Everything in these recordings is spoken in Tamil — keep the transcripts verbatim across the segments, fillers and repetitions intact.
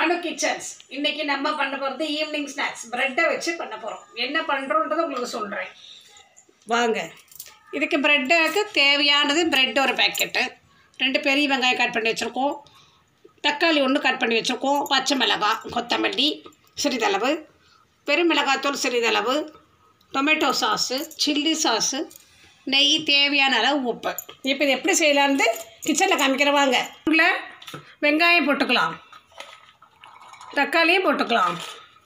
Manu Kitchens. இன்னைக்கு நம்ம பண்ண போறது ஈவினிங் ஸ்நாக்ஸ் பிரெட் வச்சு பண்ண போறோம். என்ன பண்றோம்ன்றத உங்களுக்கு சொல்றேன். வாங்க. இதுக்கு பிரெட்க்கு தேவையானது பிரெட் ஒரு பாக்கெட். ரெண்டு பெரிய வெங்காயம் கட் பண்ணி வச்சிருக்கோம். தக்காளி ஒன்று கட் பண்ணி வச்சிருக்கோம். பச்சை மிளகாய், கொத்தமல்லி சிறிதளவு, பெரும் மிளகாய்த்தூள் சிறிதளவு, டொமேட்டோ சாஸ், சில்லி சாஸ், நெய், தேவையான அளவு உப்பு. இப்போ இது எப்படி செய்யலாம்னு கிச்சனில் காமிக்கிறவாங்க. உள்ள வெங்காயம் போட்டுக்கலாம், தக்காளியும் போட்டுக்கலாம்,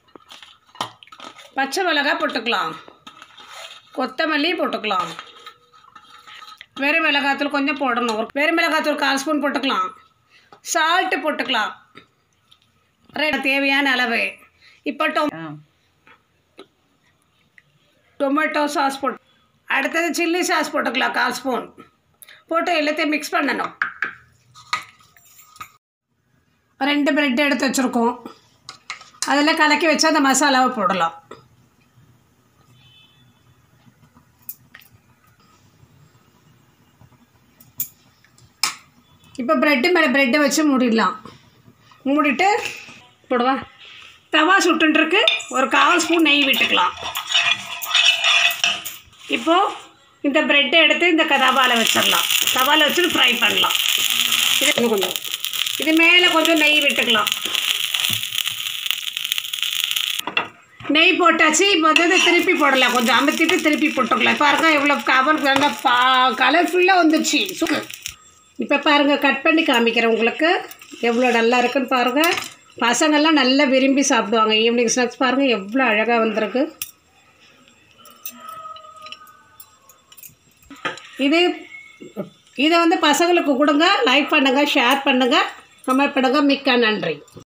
பச்சை மிளகாய் போட்டுக்கலாம், கொத்தமல்லி போட்டுக்கலாம், வெறும் மிளகாத்தூள் கொஞ்சம் போடணும். வெறும் மிளகாத்தூள் கால் ஸ்பூன் போட்டுக்கலாம், சால்ட்டு போட்டுக்கலாம் தேவையான அளவு. இப்போ டொ டொமேட்டோ சாஸ் போட்டு அடுத்தது சில்லி சாஸ் போட்டுக்கலாம் கால் ஸ்பூன் போட்டு எல்லாத்தையும் மிக்ஸ் பண்ணணும். ரெண்டு பிரெட் எடுத்து வச்சுருக்கோம், அதில் கலக்கி வச்சு அந்த மசாலாவை போடலாம். இப்போ ப்ரெட்டு மேலே ப்ரெட்டை வச்சு மூடிடலாம். மூடிட்டு போடுவா தவா சுட்டுருக்கு. ஒரு கால் ஸ்பூன் நெய் விட்டுக்கலாம். இப்போது இந்த ப்ரெட்டை எடுத்து இந்த தவாவில் வச்சிடலாம். தவாவில் வச்சுட்டு ஃப்ரை பண்ணலாம். இது இன்னும் கொஞ்சம் இது மேலே கொஞ்சம் நெய் விட்டுக்கலாம். நெய் போட்டாச்சு. இப்போ வந்து திருப்பி போடலாம். கொஞ்சம் அமுத்திட்டு திருப்பி போட்டுக்கலாம். பாருங்கள் எவ்வளோ கவர் நல்லா பா கலர்ஃபுல்லாக வந்துடுச்சு. சூப்பர். இப்போ பாருங்கள் கட் பண்ணி காமிக்கிறேன் உங்களுக்கு எவ்வளோ நல்லா இருக்குன்னு பாருங்கள். பசங்கள்லாம் நல்லா விரும்பி சாப்பிடுவாங்க. ஈவினிங் ஸ்நாக்ஸ் பாருங்கள் எவ்வளோ அழகாக வந்திருக்கு. இது இதை வந்து பசங்களுக்கு கொடுங்க. லைக் பண்ணுங்கள், ஷேர் பண்ணுங்கள், கமெண்ட் பண்ணுங்கள். மிக்க நன்றி.